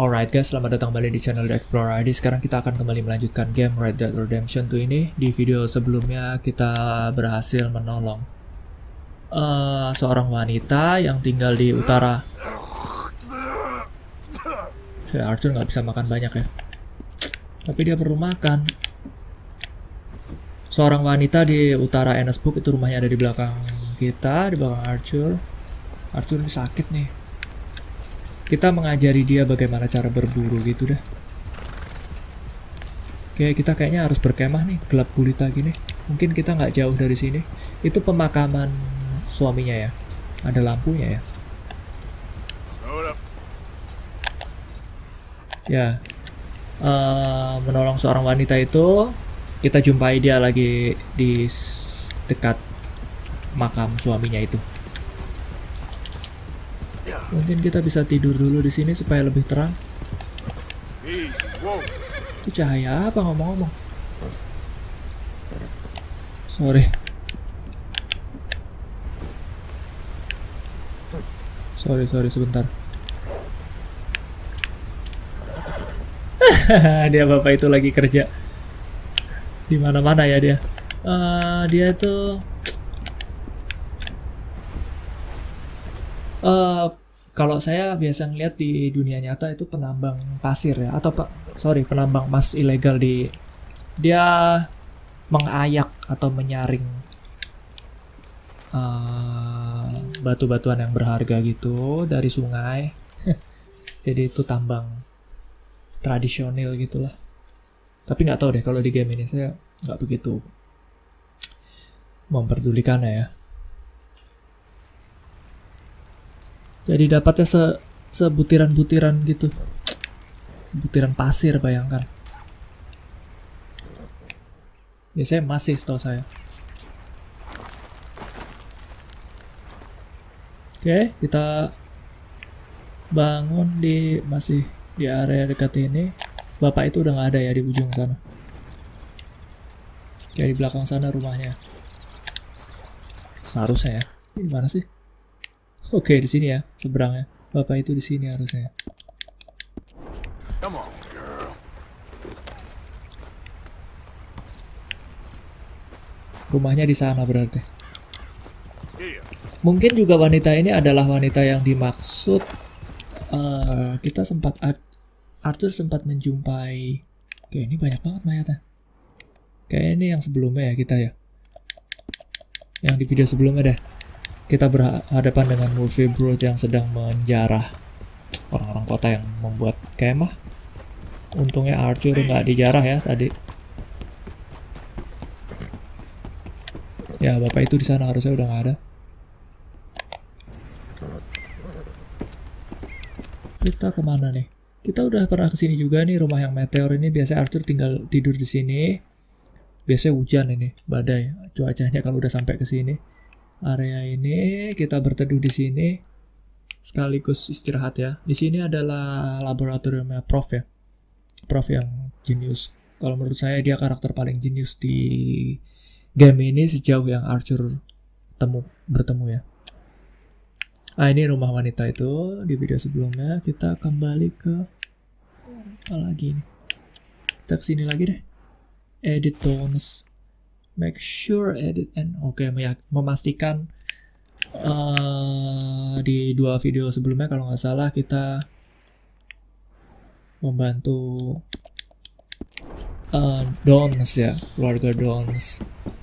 Alright guys, selamat datang kembali di channel The Explorer ID. Sekarang kita akan kembali melanjutkan game Red Dead Redemption 2 ini. Di video sebelumnya kita berhasil menolong seorang wanita yang tinggal di utara. Arthur nggak bisa makan banyak ya, tapi dia perlu makan. Seorang wanita di utara Innsbruck, itu rumahnya ada di belakang kita, di belakang Arthur. Arthur ini sakit nih. Kita mengajari dia bagaimana cara berburu gitu dah. Oke, kita kayaknya harus berkemah nih, gelap gulita gini. Mungkin kita nggak jauh dari sini. Itu pemakaman suaminya ya. Ada lampunya ya. Ya, menolong seorang wanita itu, kita jumpai dia lagi di dekat makam suaminya itu. Mungkin kita bisa tidur dulu di sini supaya lebih terang. Itu cahaya apa ngomong-ngomong? Sorry, sebentar. Dia bapak itu lagi kerja di mana-mana ya dia. Dia tuh kalau saya biasa ngeliat di dunia nyata itu penambang pasir ya, atau penambang emas ilegal dia mengayak atau menyaring batu-batuan yang berharga gitu dari sungai. Jadi itu tambang tradisional gitulah. Tapi nggak tahu deh kalau di game ini, saya nggak begitu memperdulikannya ya. Jadi dapatnya sebutiran-butiran gitu. Sebutiran pasir, bayangkan. Biasanya masih setahu saya. Oke, kita bangun masih di area dekat ini. Bapak itu udah nggak ada ya di ujung sana. Kayak di belakang sana rumahnya. Seharusnya ya. Ini mana sih? Oke, di sini ya, seberangnya. Bapak itu di sini harusnya. Rumahnya di sana berarti. Mungkin juga wanita ini adalah wanita yang dimaksud. Arthur sempat menjumpai. Oke, ini banyak banget mayatnya. Kayak ini yang sebelumnya ya kita ya. Yang di video sebelumnya deh. Kita berhadapan dengan Murphy Brood yang sedang menjarah orang-orang kota yang membuat kemah. Untungnya Arthur nggak dijarah ya tadi. Ya, bapak itu di sana harusnya udah nggak ada. Kita kemana nih? Kita udah pernah kesini juga nih, rumah yang meteor ini. Biasanya Arthur tinggal tidur di sini. Biasanya hujan ini, badai cuacanya kalau udah sampai ke sini. Area ini kita berteduh di sini sekaligus istirahat ya. Di sini adalah laboratoriumnya Prof ya. Prof yang jenius. Kalau menurut saya dia karakter paling jenius di game ini sejauh yang Arthur bertemu ya. Ini rumah wanita itu. Di video sebelumnya kita kembali ke apa lagi nih? Kita kesini lagi deh. Edit tones. Make sure edit and memastikan di dua video sebelumnya kalau nggak salah kita membantu Dons ya, keluarga Dons,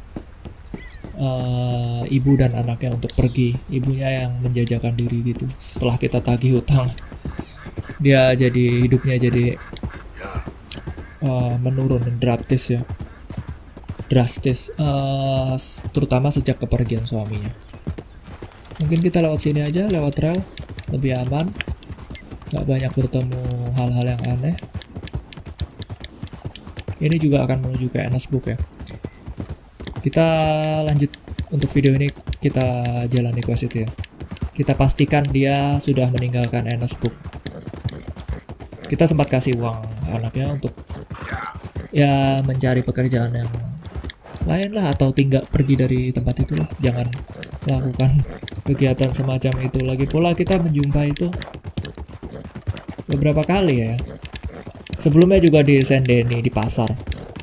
ibu dan anaknya untuk pergi. Ibunya yang menjajakan diri gitu. Setelah kita tagih hutang, dia hidupnya jadi menurun drastis ya. Terutama sejak kepergian suaminya. Mungkin kita lewat sini aja, lewat rel, lebih aman, nggak banyak bertemu hal-hal yang aneh. Ini juga akan menuju ke Innsbruck ya. Kita lanjut untuk video ini, kita jalani quest itu ya. Kita pastikan dia sudah meninggalkan Innsbruck. Kita sempat kasih uang anaknya untuk ya mencari pekerjaan yang lain lah, atau tinggal pergi dari tempat itu lah. Jangan lakukan kegiatan semacam itu. Lagi pula kita menjumpai itu beberapa kali ya. Sebelumnya juga di Saint Denis di pasar.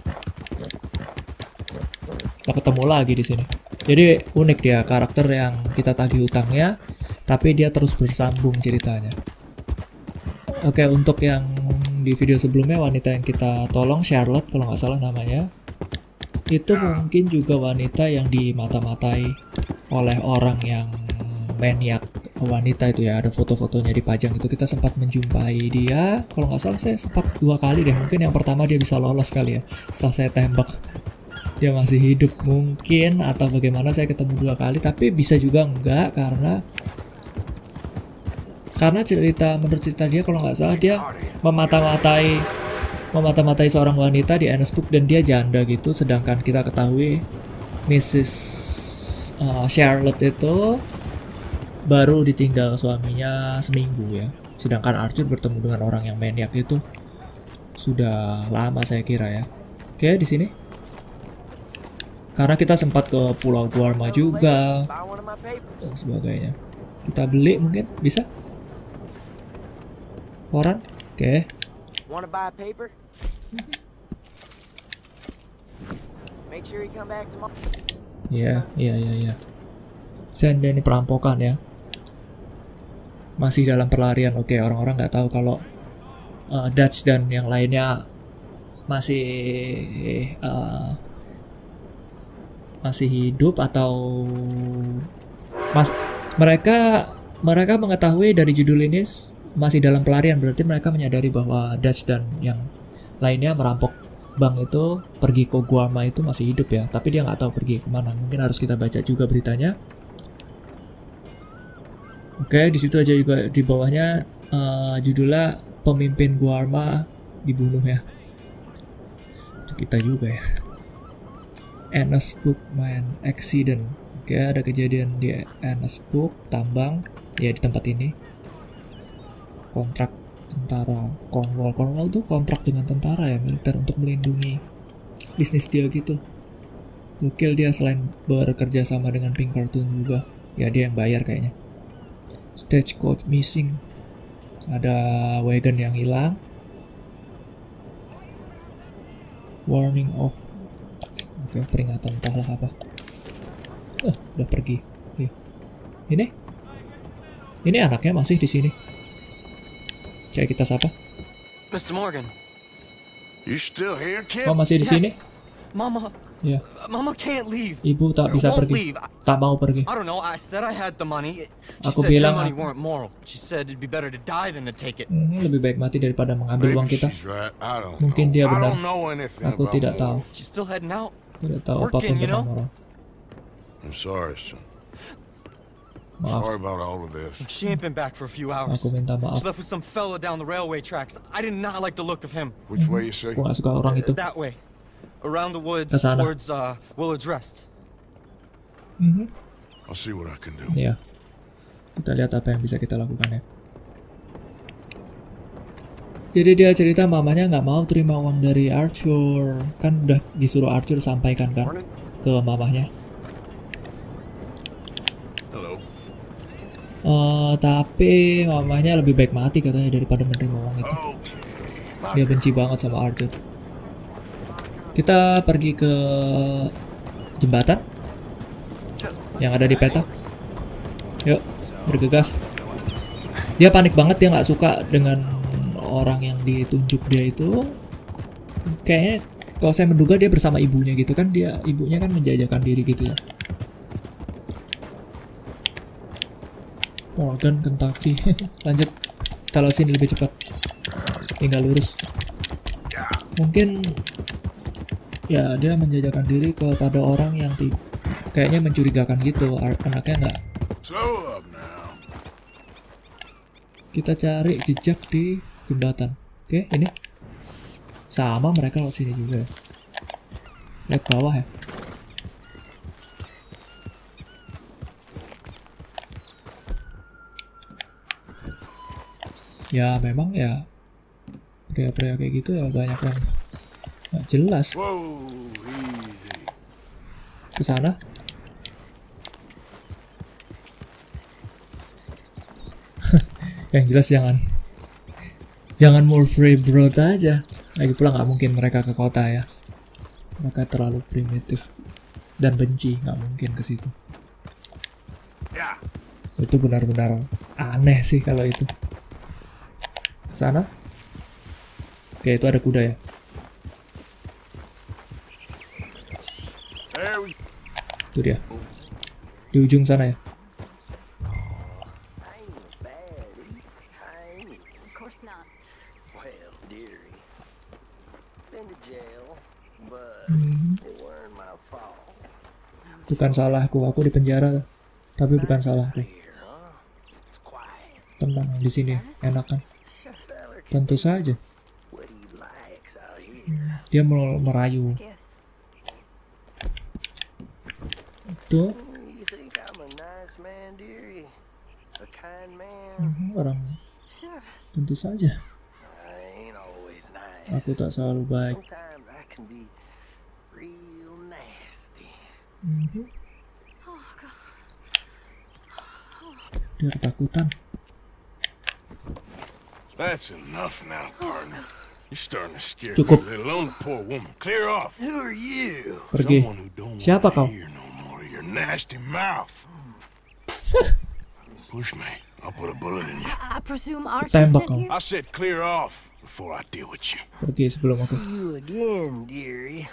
Kita ketemu lagi di sini. Jadi unik dia, karakter yang kita tagih utangnya, tapi dia terus bersambung ceritanya. Oke, untuk yang di video sebelumnya, wanita yang kita tolong, Charlotte kalau nggak salah namanya, itu mungkin juga wanita yang dimata-matai oleh orang yang maniak wanita itu ya. Ada foto-fotonya dipajang itu, kita sempat menjumpai dia. Kalau nggak salah saya sempat 2 kali deh. Mungkin yang pertama dia bisa lolos kali ya, setelah saya tembak dia masih hidup mungkin, atau bagaimana, saya ketemu 2 kali. Tapi bisa juga enggak, karena menurut cerita dia kalau nggak salah dia memata-matai seorang wanita di Innsbruck dan dia janda gitu. Sedangkan kita ketahui Mrs. Charlotte itu baru ditinggal suaminya seminggu ya. Sedangkan Arthur bertemu dengan orang yang maniak itu sudah lama saya kira ya. Oke, di sini. Karena kita sempat ke Pulau Guarma juga dan sebagainya. Kita beli mungkin bisa. Koran. Oke. Iya. Saint Denis perampokan ya. Masih dalam pelarian. Oke, orang-orang nggak tahu kalau Dutch dan yang lainnya masih hidup, atau mereka mengetahui dari judul ini masih dalam pelarian, berarti mereka menyadari bahwa Dutch dan yang lainnya merampok bank itu pergi ke Guarma itu masih hidup ya, tapi dia nggak tahu pergi kemana. Mungkin harus kita baca juga beritanya. Oke, di situ aja juga di bawahnya judulnya pemimpin Guarma dibunuh ya. Itu kita juga ya. Innsbruck mine accident. Oke, ada kejadian di Innsbruck tambang ya, di tempat ini. Kontrak tentara Cornwall tuh kontrak dengan tentara ya, militer, untuk melindungi bisnis dia gitu. Gokil dia, selain bekerja sama dengan Pinkerton juga ya, dia yang bayar kayaknya. Stagecoach missing, ada wagon yang hilang. Warning of, oke, peringatan entahlah apa. Udah pergi. Ini anaknya masih di sini. Kayak kita sapa. Mr. Morgan. You still here, kid? Oh, masih di sini? Mama. Ya. Mama can't leave. Ibu tak bisa pergi. Tak mau pergi. I don't know. I said I had the money. Aku bilang weren't moral. She said it'd be better to die than to take it. Lebih baik mati daripada mengambil uang kita. Mungkin dia benar. Aku tidak tahu. She's still heading out. Tidak tahu apapun tentang moral. I'm sorry, son. Maaf. Sorry about all of this. She ain't been back for a few hours. Aku minta maaf. She left with some fella down the railway tracks. I did not like the look of him. Which way you say? Aku gak suka orang itu. That way. Around the woods Kesana. towards Willard's Rest. I'll see what I can do. Ya. Kita lihat apa yang bisa kita lakukan ya. Jadi dia cerita mamanya nggak mau terima uang dari Arthur. Kan udah disuruh Arthur sampaikan kan ke mamanya. Hello. Tapi mamanya lebih baik mati katanya daripada menerima uang itu. Dia benci banget sama Arthur. Kita pergi ke jembatan yang ada di peta. Yuk, bergegas. Dia panik banget, dia nggak suka dengan orang yang ditunjuk dia itu. Kayaknya kalau saya menduga dia bersama ibunya gitu kan, ibunya kan menjajakan diri gitu ya. Morgan, Kentucky. Lanjut, kita lewat sini lebih cepat. Tinggal lurus. Mungkin ya dia menjajakan diri kepada orang yang kayaknya mencurigakan gitu. Anaknya nggak. Kita cari jejak di jembatan. Oke, ini sama, mereka lewat sini juga. Lihat bawah ya. Ya memang ya pria-pria kayak gitu ya banyak yang nggak jelas. Ke sana. Yang jelas jangan Jangan Murfree Broad aja. Lagi pula nggak mungkin mereka ke kota ya. Mereka terlalu primitif dan benci, nggak mungkin ke situ. Yeah. Itu benar-benar aneh sih kalau itu. Sana? Oke, itu ada kuda ya. There we Itu dia. Di ujung sana ya. I ain't a baddie. I ain't. Of course not. Well, dearie. Been to jail, but Hmm, it weren't my fault. bukan salahku, aku di penjara. Tapi bukan salahku. Here, huh? It's quiet. Tenang di sini, enak kan? Sure. Feller, Tentu saja. what he likes out here. Dia merayu. Guess. Itu You think I'm a nice man, dearie? A kind man? orang, Sure. tentu saja. I ain't always nice. Aku tak selalu baik. Sometimes I can be real nasty. Mhm. Oh God. Dia ketakutan. That's enough now, partner. You're starting to scare Cukup. me, let alone the poor woman. Clear off. Who are you? Pergi. Someone who don't Siapa wanna kau? hear no more of your nasty mouth. Push me. I'll put a bullet in you. I presume Archie Tembak sent kau. you. I said clear off before I deal with you. Pergi sebelum aku. See you again, dearie.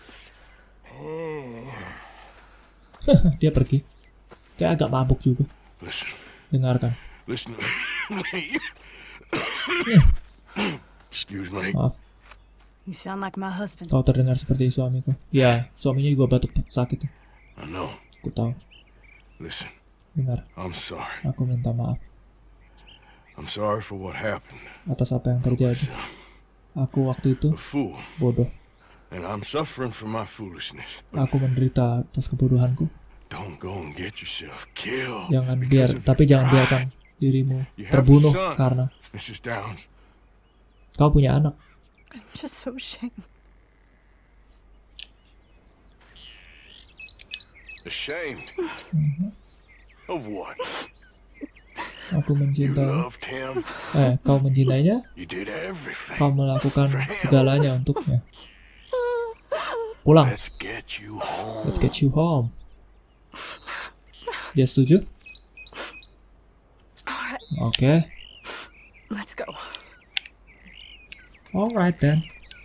Dia pergi. Kayak agak mabuk juga. Listen. Dengarkan. Listen to me. Excuse me. Maaf, You sound like my husband. kau terdengar seperti suamiku. Ya, suaminya juga batuk sakit. I know. Aku tahu. Listen, Dengar, I'm sorry. aku minta maaf I'm sorry for what happened. atas apa yang terjadi. Aku waktu itu A fool. bodoh. And I'm suffering for my foolishness. But Aku menderita atas kebodohanku. don't go and get yourself killed. Jangan because of tapi your jangan pride. biarkan dirimu You have a terbunuh son. karena Mrs. Downs. kau punya anak. I'm just so ashamed. Ashamed. Of what? Aku You mencintai. loved him. Kau mencintainya. You did everything. Kau melakukan segalanya untuknya. Pulang. Let's get you home. Let's get you home. Dia setuju? Alright, Oke. let's go. Alright then.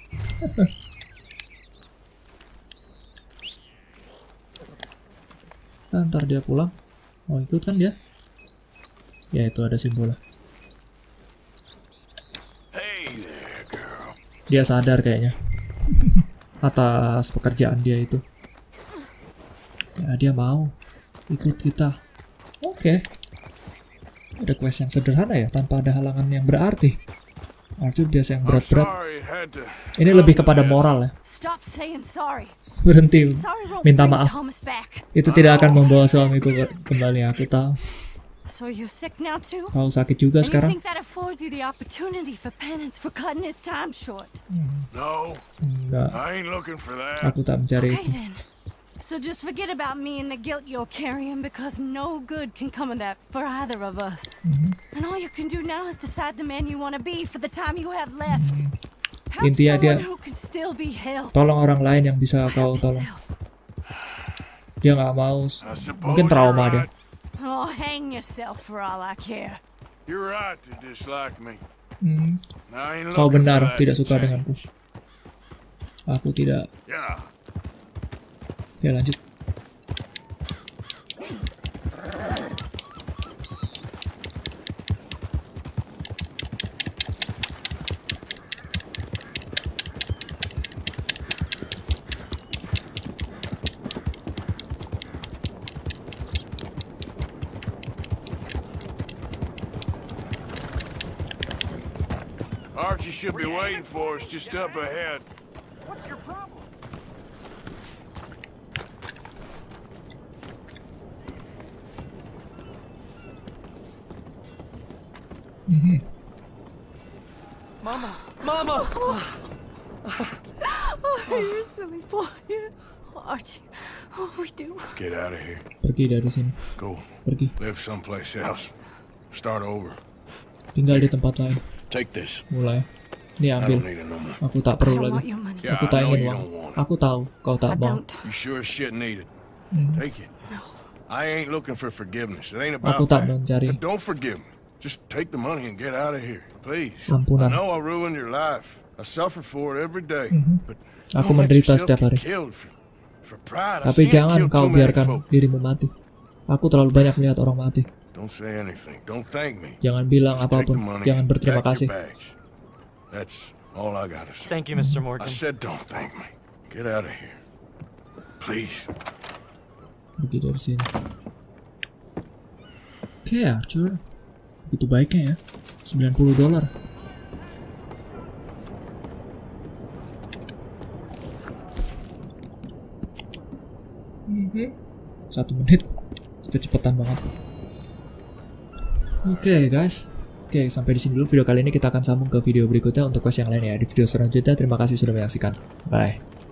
Nah, ntar dia pulang. Oh, itu kan dia. Ya, itu ada simbolnya. Hey there, girl. Dia sadar kayaknya. Atas pekerjaan dia itu. Ya, dia mau ikut kita. Oke. Ada quest yang sederhana ya, tanpa ada halangan yang berarti. Arthur biasa yang I'm berat-berat. sorry it had to Ini come lebih to kepada this. moral ya. Stop saying sorry. Berhenti. Sorry won't Minta bring maaf. Thomas back. Itu tidak akan membawa suamiku kembali. Aku tahu. So you're sick now too? Kau sakit juga And you sekarang? think that affords you the opportunity for penance for cutting his time short? No, Enggak. I ain't looking for that. Aku tak mencari Okay itu. then. So just forget about me and the guilt you're carrying because no good can come of that for either of us. And all you can do now is decide the man you want to be for the time you have left. Help Intinya dia someone who can still be helped. tolong orang lain yang bisa kau Help tolong. yourself. Dia nggak mau. I suppose Mungkin trauma you're dia. right. Oh, hang yourself for all I care. You're right to dislike me. Hmm, I ain't Kau looking benar for that tidak to suka change. denganku. Aku tidak. Yeah. Oke, lanjut. Archie should be waiting for us just up ahead. What's your problem? Mama! Mama! Oh, you silly boy. Archie, oh, we do. Get out of here. Pergi dari sini. Go Pergi. live someplace else. Start over. Tinggal di tempat lain. Take this. Mulai. Ini I ambil. don't need it no more. Aku tak I perlu don't lagi. want your money. Yeah, Aku I tak know ingin you uang. don't want it. Aku tahu kau tak I mau. don't. You sure as shit need it. Hmm. Take it. No. I ain't looking for forgiveness. It ain't about Aku tak that. mencari. And don't forgive me. Just take the money and get out of here, please. Ampunan. I know I ruined your life. I suffer for it every day. But Aku don't let menderita yourself setiap get hari. killed for pride. I Tapi seen you jangan kill kau too many biarkan folk. dirimu mati. Aku terlalu banyak melihat orang mati. Don't say anything. Don't thank me. Jangan bilang Just take the apapun. money. Jangan berterima Pack kasih. your bags. That's all I gotta say. Thank you, Mr. I Morgan. said don't thank me. Get out of here. Please. Pergi dari sini. Oke, Arthur. Begitu baiknya ya. $90. Satu menit. Cepet-cepetan banget. Oke, guys. Oke, sampai di sini dulu video kali ini. Kita akan sambung ke video berikutnya untuk quest yang lain ya. Di video selanjutnya, terima kasih sudah menyaksikan. Bye.